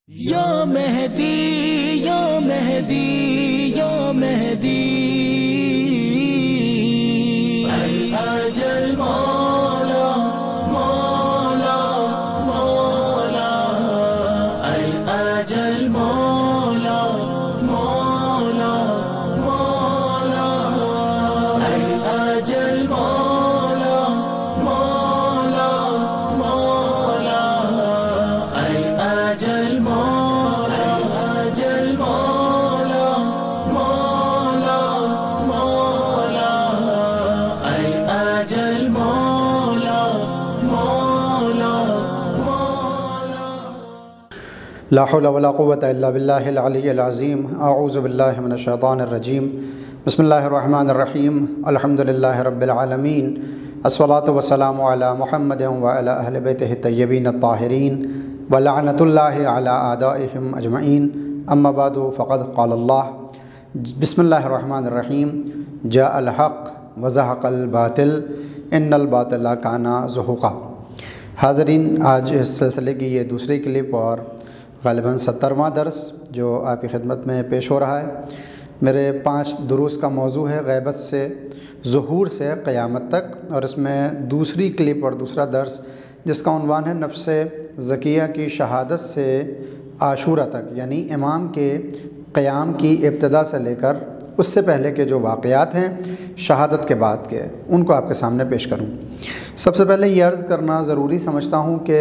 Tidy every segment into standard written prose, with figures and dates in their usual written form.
یا مہدی یا مہدی یا مہدی ای اجل مولا مولا مولا ای اجل مولا مولا مولا ای اجل مولا مولا مولا ای اجل لا حول ولا قوة الا باللہ العلی العظیم اعوذ باللہ من الشیطان الرجیم بسم اللہ الرحمن الرحیم الحمد للہ رب العالمین الصلاة والسلام علی محمد وعلی اہل بیتہ الطیبین الطاہرین ولعنۃ اللہ علی اعدائہم اجمعین اما بعد فقد قال اللہ بسم اللہ الرحمن الرحیم جاء الحق وزهق الباطل ان الباطل کان زہوقا۔ حاضرین، آج اس سلسلے کی یہ دوسری کلپ اور غالباً 70واں درس جو آپ کی خدمت میں پیش ہو رہا ہے۔ میرے 5 دروس کا موضوع ہے غیبت سے ظہور سے قیامت تک، اور اس میں دوسری کلپ اور دوسرا درس جس کا عنوان ہے نفس زکیہ کی شہادت سے عاشورہ تک، یعنی امام کے قیام کی ابتدا سے لے کر اس سے پہلے کے جو واقعات ہیں شہادت کے بعد کے، ان کو آپ کے سامنے پیش کروں۔ سب سے پہلے یہ عرض کرنا ضروری سمجھتا ہوں کہ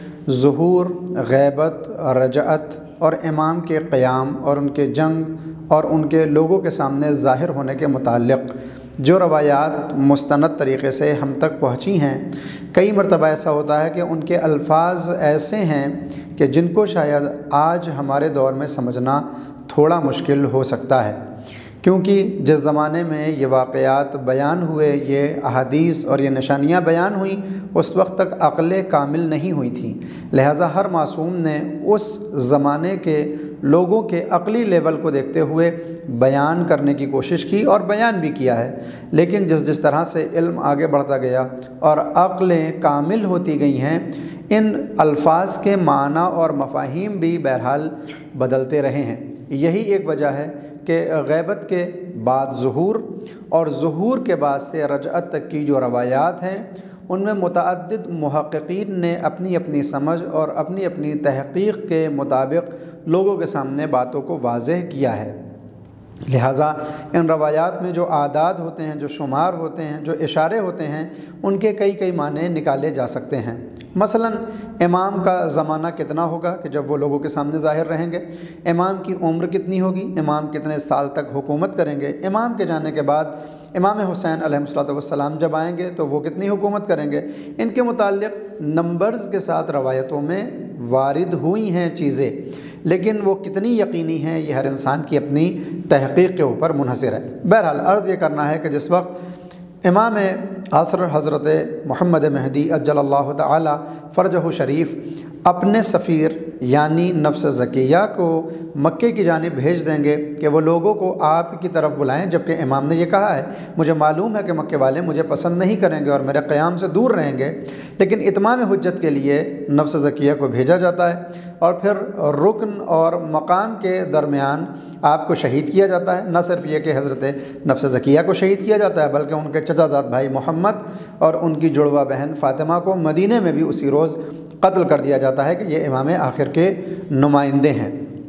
ظہور، غیبت، رجعت اور امام کے قیام اور ان کے جنگ اور ان کے لوگوں کے سامنے ظاہر ہونے کے متعلق جو روایات مستند طریقے سے ہم تک پہنچی ہیں، کئی مرتبہ ایسا ہوتا ہے کہ ان کے الفاظ ایسے ہیں کہ جن کو شاید آج ہمارے دور میں سمجھنا تھوڑا مشکل ہو سکتا ہے، کیونکہ جس زمانے میں یہ واقعات بیان ہوئے، یہ احادیث اور یہ نشانیاں بیان ہوئیں، اس وقت تک عقل کامل نہیں ہوئی تھیں، لہٰذا ہر معصوم نے اس زمانے کے لوگوں کے عقلی لیول کو دیکھتے ہوئے بیان کرنے کی کوشش کی اور بیان بھی کیا ہے۔ لیکن جس طرح سے علم آگے بڑھتا گیا اور عقلیں کامل ہوتی گئی ہیں، ان الفاظ کے معنی اور مفاہیم بھی بہرحال بدلتے رہے ہیں۔ یہی ایک وجہ ہے کہ غیبت کے بعد ظہور اور ظہور کے بعد سے رجعت تک کی جو روایات ہیں، ان میں متعدد محققین نے اپنی اپنی سمجھ اور اپنی اپنی تحقیق کے مطابق لوگوں کے سامنے باتوں کو واضح کیا ہے۔ لہٰذا ان روایات میں جو اعداد ہوتے ہیں، جو شمار ہوتے ہیں، جو اشارے ہوتے ہیں، ان کے کئی معنی نکالے جا سکتے ہیں۔ مثلا امام کا زمانہ کتنا ہوگا کہ جب وہ لوگوں کے سامنے ظاہر رہیں گے، امام کی عمر کتنی ہوگی، امام کتنے سال تک حکومت کریں گے، امام کے جانے کے بعد امام حسین علیہ السلام جب آئیں گے تو وہ کتنی حکومت کریں گے، ان کے متعلق نمبرز کے ساتھ روایتوں میں وارد ہوئی ہیں چیزیں، لیکن وہ کتنی یقینی ہیں یہ ہر انسان کی اپنی تحقیق کے اوپر منحصر ہے۔ بہرحال عرض یہ کرنا ہے کہ جس وقت امام عصر حضرت محمد مہدی عجل اللہ تعالی فرجہ شریف اپنے سفیر یعنی نفس زکیہ کو مکے کی جانب بھیج دیں گے کہ وہ لوگوں کو آپ کی طرف بلائیں، جبکہ امام نے یہ کہا ہے مجھے معلوم ہے کہ مکے والے مجھے پسند نہیں کریں گے اور میرے قیام سے دور رہیں گے، لیکن اتمام حجت کے لیے نفس زکیہ کو بھیجا جاتا ہے اور پھر رکن اور مقام کے درمیان آپ کو شہید کیا جاتا ہے۔ نہ صرف یہ کہ حضرت نفس زکیہ کو شہید کیا جاتا ہے، بلکہ ان کے چچا زاد بھائی محمد اور ان کی جڑواں بہن فاطمہ کو مدینے میں بھی اسی روز قتل کر دیا جاتا ہے کہ یہ امام آخر کے نمائندے ہیں۔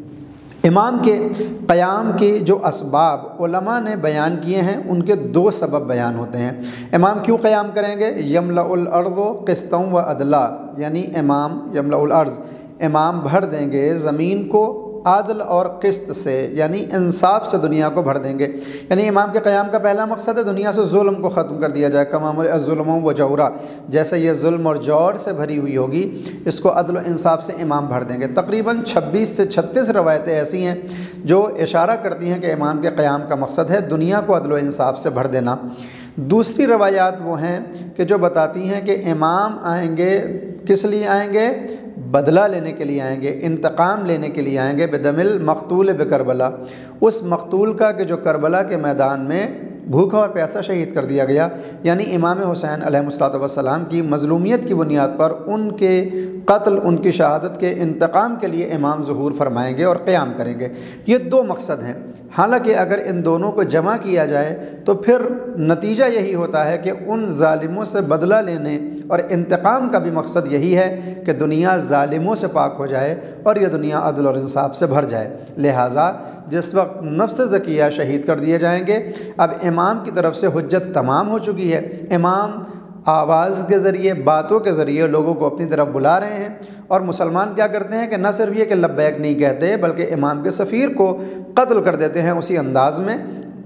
امام کے قیام کے جو اسباب علماء نے بیان کیے ہیں، ان کے 2 سبب بیان ہوتے ہیں۔ امام کیوں قیام کریں گے؟ یملأ الارض قسطا و عدلا، یعنی امام یملأ الارض، امام بھر دیں گے زمین کو عدل اور قسط سے، یعنی انصاف سے دنیا کو بھر دیں گے۔ یعنی امام کے قیام کا پہلا مقصد ہے دنیا سے ظلم کو ختم کر دیا جائے، کما ملئ الظلم و جورا، جیسے یہ ظلم اور جور سے بھری ہوئی ہوگی، اس کو عدل و انصاف سے امام بھر دیں گے۔ تقریباً 26 سے 36 روایتیں ایسی ہیں جو اشارہ کرتی ہیں کہ امام کے قیام کا مقصد ہے دنیا کو عدل و انصاف سے بھر دینا۔ دوسری روایات وہ ہیں کہ جو بتاتی ہیں کہ امام آئیں گے، کس لیے آئیں گے؟ بدلہ لینے کے لیے آئیں گے، انتقام لینے کے لیے آئیں گے، بدم المقتول بکربلا، اس مقتول کا کہ جو کربلا کے میدان میں بھوکا اور پیاسا شہید کر دیا گیا، یعنی امام حسین علیہ الصلوۃ والسلام کی مظلومیت کی بنیاد پر ان کے قتل، ان کی شہادت کے انتقام کے لیے امام ظہور فرمائیں گے اور قیام کریں گے۔ یہ دو مقصد ہیں، حالانکہ اگر ان دونوں کو جمع کیا جائے تو پھر نتیجہ یہی ہوتا ہے کہ ان ظالموں سے بدلہ لینے اور انتقام کا بھی مقصد یہی ہے کہ دنیا ظالموں سے پاک ہو جائے اور یہ دنیا عدل اور انصاف سے بھر جائے۔ لہٰذا جس وقت نفس زکیہ شہید کر دیے جائیں گے، اب امام کی طرف سے حجت تمام ہو چکی ہے۔ امام آواز کے ذریعے، باتوں کے ذریعے لوگوں کو اپنی طرف بلا رہے ہیں، اور مسلمان کیا کرتے ہیں کہ نہ صرف یہ کہ لبیک نہیں کہتے بلکہ امام کے سفیر کو قتل کر دیتے ہیں اسی انداز میں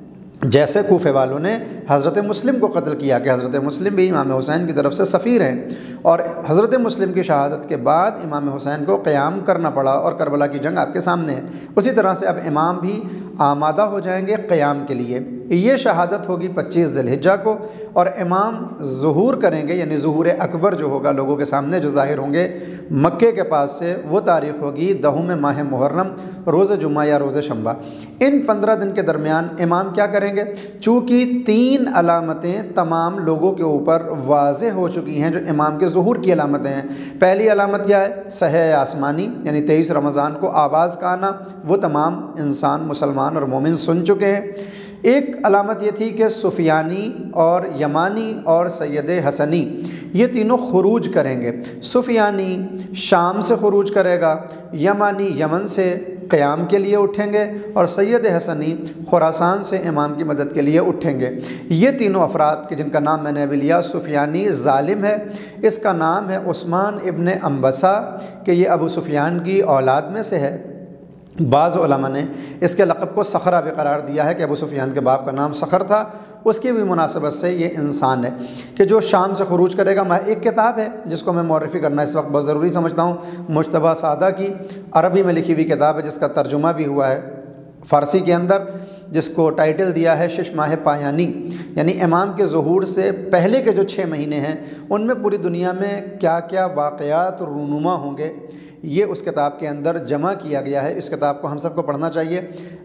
جیسے کوفے والوں نے حضرت مسلم کو قتل کیا، کہ حضرت مسلم بھی امام حسین کی طرف سے سفیر ہیں، اور حضرت مسلم کی شہادت کے بعد امام حسین کو قیام کرنا پڑا اور کربلا کی جنگ آپ کے سامنے ہے۔ اسی طرح سے اب امام بھی آمادہ ہو جائیں گے قیام کے لیے۔ یہ شہادت ہوگی 25 ذی الحجہ کو، اور امام ظہور کریں گے، یعنی ظہور اکبر جو ہوگا لوگوں کے سامنے جو ظاہر ہوں گے مکے کے پاس سے، وہ تاریخ ہوگی 10 ماہ محرم، روز جمعہ یا روز شنبہ۔ ان 15 دن کے درمیان امام کیا کریں گے؟ چونکہ 3 علامتیں تمام لوگوں کے اوپر واضح ہو چکی ہیں جو امام کے ظہور کی علامتیں ہیں۔ پہلی علامت کیا ہے؟ صحیح آسمانی، یعنی 23 رمضان کو آواز کا آنا، وہ تمام انسان مسلمان اور مومن سن چکے ہیں۔ ایک علامت یہ تھی کہ سفیانی اور یمانی اور سید حسنی یہ تینوں خروج کریں گے۔ سفیانی شام سے خروج کرے گا، یمانی یمن سے قیام کے لیے اٹھیں گے، اور سید حسنی خراسان سے امام کی مدد کے لیے اٹھیں گے۔ یہ تینوں افراد کہ جن کا نام میں نے ابھی لیا، سفیانی ظالم ہے، اس کا نام ہے عثمان ابن انبسہ، کہ یہ ابو سفیان کی اولاد میں سے ہے۔ بعض علماء نے اس کے لقب کو صخرہ بھی قرار دیا ہے کہ ابو سفیان کے باپ کا نام صخر تھا، اس کی بھی مناسبت سے یہ انسان ہے کہ جو شام سے خروج کرے گا۔ میں ایک کتاب ہے جس کو میں معرفی کرنا اس وقت بہت ضروری سمجھتا ہوں، مجتبیٰ سعدہ کی عربی میں لکھی ہوئی کتاب ہے جس کا ترجمہ بھی ہوا ہے فارسی کے اندر، جس کو ٹائٹل دیا ہے 6 ماہ پایانی، یعنی امام کے ظہور سے پہلے کے جو 6 مہینے ہیں ان میں پوری دنیا میں کیا کیا واقعات رونما ہوں گے، یہ اس کتاب کے اندر جمع کیا گیا ہے۔ اس کتاب کو ہم سب کو پڑھنا چاہیے۔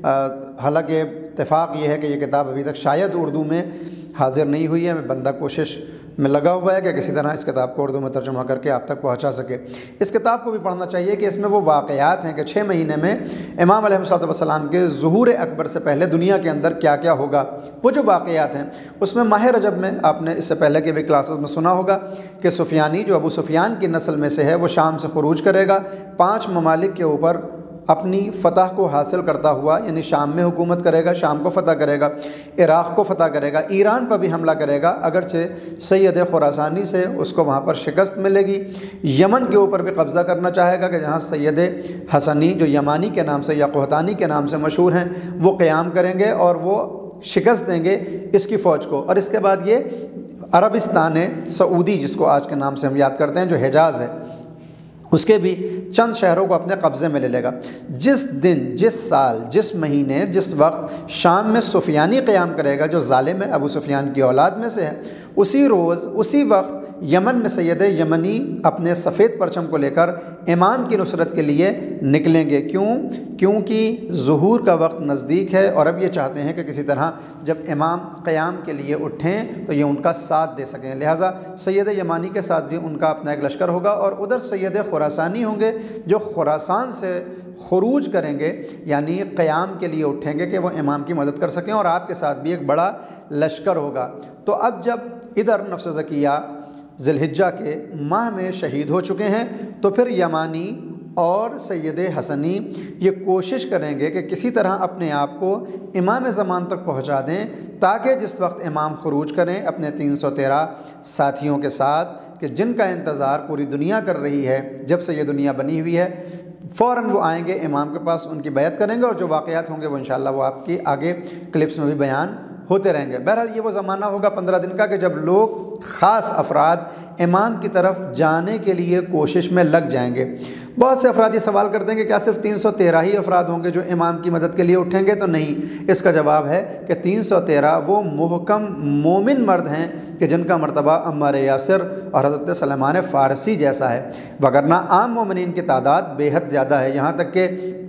حالانکہ اتفاق یہ ہے کہ یہ کتاب ابھی تک شاید اردو میں حاضر نہیں ہوئی ہے، بندہ کوشش میں لگا ہوا ہے کہ کسی طرح اس کتاب کو اردو میں ترجمہ کر کے آپ تک پہنچا سکے۔ اس کتاب کو بھی پڑھنا چاہیے کہ اس میں وہ واقعات ہیں کہ 6 مہینے میں امام علیہ الصلوۃ والسلام کے ظہور اکبر سے پہلے دنیا کے اندر کیا کیا ہوگا، وہ جو واقعات ہیں۔ اس میں ماہ رجب میں آپ نے اس سے پہلے کے بھی کلاسز میں سنا ہوگا کہ سفیانی جو ابو سفیان کی نسل میں سے ہے وہ شام سے خروج کرے گا، 5 ممالک کے اوپر اپنی فتح کو حاصل کرتا ہوا، یعنی شام میں حکومت کرے گا، شام کو فتح کرے گا، عراق کو فتح کرے گا، ایران پر بھی حملہ کرے گا، اگرچہ سید خراسانی سے اس کو وہاں پر شکست ملے گی۔ یمن کے اوپر بھی قبضہ کرنا چاہے گا کہ جہاں سید حسنی جو یمانی کے نام سے یا قحطانی کے نام سے مشہور ہیں وہ قیام کریں گے اور وہ شکست دیں گے اس کی فوج کو۔ اور اس کے بعد یہ عربستان سعودی جس کو آج کے نام سے ہم یاد کرتے ہیں، جو حجاز ہے، اس کے بھی چند شہروں کو اپنے قبضے میں لے لے گا۔ جس دن، جس سال، جس مہینے، جس وقت شام میں سفیانی قیام کرے گا جو ظالم ہے، ابو سفیان کی اولاد میں سے ہے، اسی روز اسی وقت یمن میں سید یمنی اپنے سفید پرچم کو لے کر امام کی نصرت کے لیے نکلیں گے۔ کیونکہ ظہور کا وقت نزدیک ہے، اور اب یہ چاہتے ہیں کہ کسی طرح جب امام قیام کے لیے اٹھیں تو یہ ان کا ساتھ دے سکیں، لہٰذا سید یمانی کے ساتھ بھی ان کا اپنا ایک لشکر ہوگا، اور ادھر سید خراسانی ہوں گے جو خراسان سے خروج کریں گے، یعنی قیام کے لیے اٹھیں گے کہ وہ امام کی مدد کر سکیں، اور آپ کے ساتھ بھی ایک بڑا لشکر ہوگا۔ تو اب جب ادھر نفس زکیہ ذی الحجہ کے ماہ میں شہید ہو چکے ہیں تو پھر یمانی اور سید حسنی یہ کوشش کریں گے کہ کسی طرح اپنے آپ کو امام زمان تک پہنچا دیں، تاکہ جس وقت امام خروج کریں اپنے 313 ساتھیوں کے ساتھ، کہ جن کا انتظار پوری دنیا کر رہی ہے، جب سے یہ دنیا بنی ہوئی ہے، فوراً وہ آئیں گے امام کے پاس، ان کی بیعت کریں گے، اور جو واقعات ہوں گے وہ انشاءاللہ وہ آپ کی آگے کلپس میں بھی بیان ہوتے رہیں گے۔ بہرحال یہ وہ زمانہ ہوگا 15 دن کا کہ جب لوگ، خاص افراد امام کی طرف جانے کے لیے کوشش میں لگ جائیں گے۔ بہت سے افراد یہ سوال کرتے ہیں کہ کیا صرف 313 ہی افراد ہوں گے جو امام کی مدد کے لیے اٹھیں گے؟ تو نہیں، اس کا جواب ہے کہ 313 وہ محکم مومن مرد ہیں کہ جن کا مرتبہ عمار یاسر اور حضرت سلمان فارسی جیسا ہے، وگرنہ عام مومنین کی تعداد بے حد زیادہ ہے، یہاں تک کہ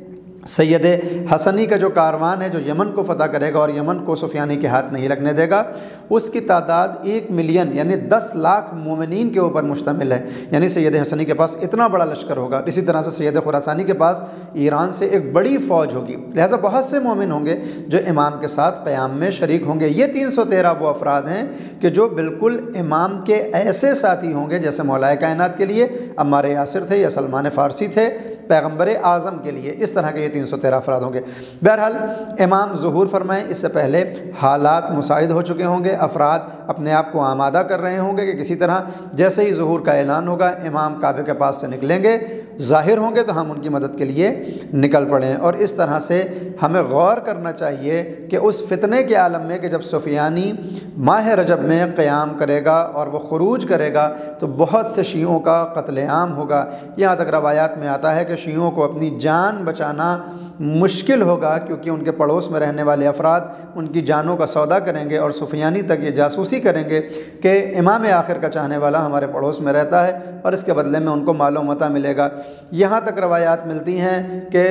سید حسنی کا جو کاروان ہے جو یمن کو فتح کرے گا اور یمن کو سفیانی کے ہاتھ نہیں لگنے دے گا، اس کی تعداد 1 ملین یعنی 10 لاکھ مومنین کے اوپر مشتمل ہے، یعنی سید حسنی کے پاس اتنا بڑا لشکر ہوگا۔ اسی طرح سے سید خراسانی کے پاس ایران سے ایک بڑی فوج ہوگی، لہٰذا بہت سے مومن ہوں گے جو امام کے ساتھ قیام میں شریک ہوں گے۔ یہ 313 وہ افراد ہیں کہ جو بالکل امام کے ایسے ساتھی ہوں گے جیسے مولا کائنات کے لیے عمار یاسر تھے یا سلمان فارسی تھے پیغمبر اعظم کے لیے، اس طرح کے یہ 313 افراد ہوں گے۔ بہرحال امام ظہور فرمائیں، اس سے پہلے حالات مساعد ہو چکے ہوں گے، افراد اپنے آپ کو آمادہ کر رہے ہوں گے کہ کسی طرح جیسے ہی ظہور کا اعلان ہوگا امام کعبے کے پاس سے نکلیں گے، ظاہر ہوں گے تو ہم ان کی مدد کے لیے نکل پڑیں۔ اور اس طرح سے ہمیں غور کرنا چاہیے کہ اس فتنے کے عالم میں کہ جب سفیانی ماہ رجب میں قیام کرے گا اور وہ خروج کرے گا تو بہت سے شیعوں کا قتل عام ہوگا، یہاں تک روایات میں آتا ہے کہ شیعوں کو اپنی جان بچانا مشکل ہوگا، کیونکہ ان کے پڑوس میں رہنے والے افراد ان کی جانوں کا سودا کریں گے اور سفیانی تک یہ جاسوسی کریں گے کہ امام آخر کا چاہنے والا ہمارے پڑوس میں رہتا ہے اور اس کے بدلے میں ان کو مال و متاع ملے گا۔ یہاں تک روایات ملتی ہیں کہ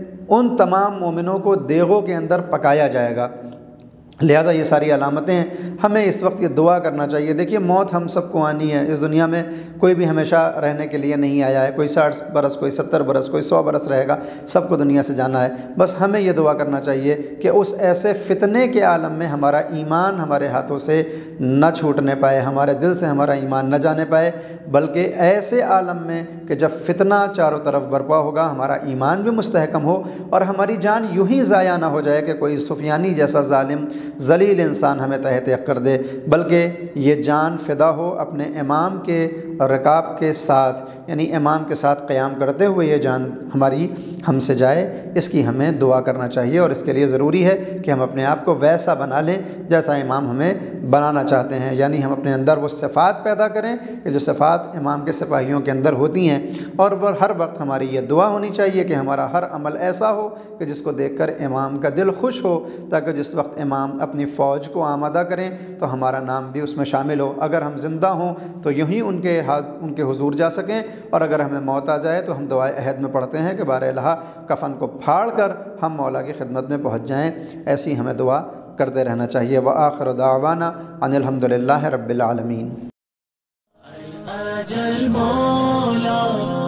ان تمام مومنوں کو دیگوں کے اندر پکایا جائے گا۔ لہٰذا یہ ساری علامتیں ہیں، ہمیں اس وقت یہ دعا کرنا چاہیے۔ دیکھیے موت ہم سب کو آنی ہے، اس دنیا میں کوئی بھی ہمیشہ رہنے کے لیے نہیں آیا ہے، کوئی 60 برس، کوئی 70 برس، کوئی 100 برس رہے گا، سب کو دنیا سے جانا ہے۔ بس ہمیں یہ دعا کرنا چاہیے کہ اس ایسے فتنے کے عالم میں ہمارا ایمان ہمارے ہاتھوں سے نہ چھوٹنے پائے، ہمارے دل سے ہمارا ایمان نہ جانے پائے، بلکہ ایسے عالم میں کہ جب فتنہ چاروں طرف برپا ہوگا ہمارا ایمان بھی مستحکم ہو اور ہماری جان یوں ہی ضائع نہ ہو جائے کہ کوئی سفیانی جیسا ظالم ذلیل انسان ہمیں تحت کر دے، بلکہ یہ جان فدا ہو اپنے امام کے رکاب کے ساتھ، یعنی امام کے ساتھ قیام کرتے ہوئے یہ جان ہماری ہم سے جائے۔ اس کی ہمیں دعا کرنا چاہیے اور اس کے لیے ضروری ہے کہ ہم اپنے آپ کو ویسا بنا لیں جیسا امام ہمیں بنانا چاہتے ہیں، یعنی ہم اپنے اندر وہ صفات پیدا کریں کہ جو صفات امام کے سپاہیوں کے اندر ہوتی ہیں، اور ہر وقت ہماری یہ دعا ہونی چاہیے کہ ہمارا ہر عمل ایسا ہو کہ جس کو دیکھ کر امام کا دل خوش ہو، تاکہ جس وقت امام اپنی فوج کو آمادہ کریں تو ہمارا نام بھی اس میں شامل ہو۔ اگر ہم زندہ ہوں تو یوں ہی ان کے حضور جا سکیں، اور اگر ہمیں موت آ جائے تو ہم دعائے عہد میں پڑھتے ہیں کہ بار الہ کفن کو پھاڑ کر ہم مولا کی خدمت میں پہنچ جائیں۔ ایسی ہمیں دعا کرتے رہنا چاہیے۔ وآخر دعوانا ان الحمدللہ رب العالمین۔ اجل مولا